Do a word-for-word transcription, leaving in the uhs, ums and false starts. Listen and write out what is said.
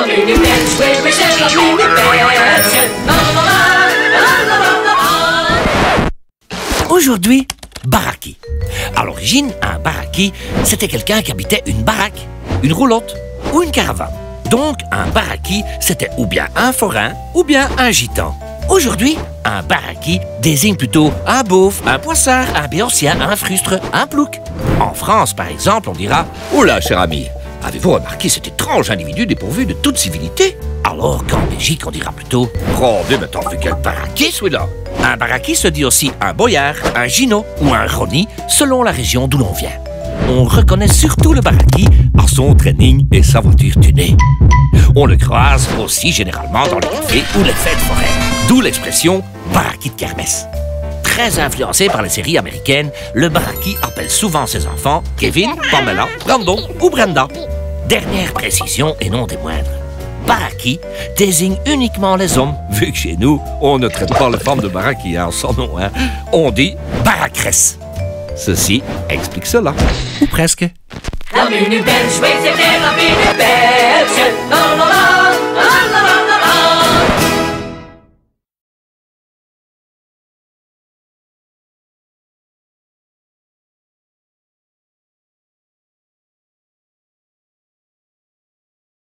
Aujourd'hui, baraki. À l'origine, un baraki, c'était quelqu'un qui habitait une baraque, une roulotte ou une caravane. Donc, un baraki, c'était ou bien un forain ou bien un gitan. Aujourd'hui, un baraki désigne plutôt un beauf, un poissard, un béotien, un frustre, un plouc. En France, par exemple, on dira « Oh là, cher ami, avez-vous remarqué cet étrange individu dépourvu de toute civilité ?» Alors qu'en Belgique, on dira plutôt « Rendez, mais t'as vu quel baraki, celui-là ?» Un baraki se dit aussi un boyard, un ginot ou un roni, selon la région d'où l'on vient. On reconnaît surtout le baraki par son training et sa voiture tunée. On le croise aussi généralement dans les cafés ou les fêtes foraines. D'où l'expression « baraki de kermesse ». Très influencé par les séries américaines, le baraki appelle souvent ses enfants Kevin, Pamela, Brandon ou Brenda. Dernière précision et non des moindres. Baraki désigne uniquement les hommes, vu que chez nous, on ne traite pas les femmes de baraki, hein, sans nom, hein. On dit baracresse. Ceci explique cela. Ou presque. Comme une belle chouette, c'était comme une belle.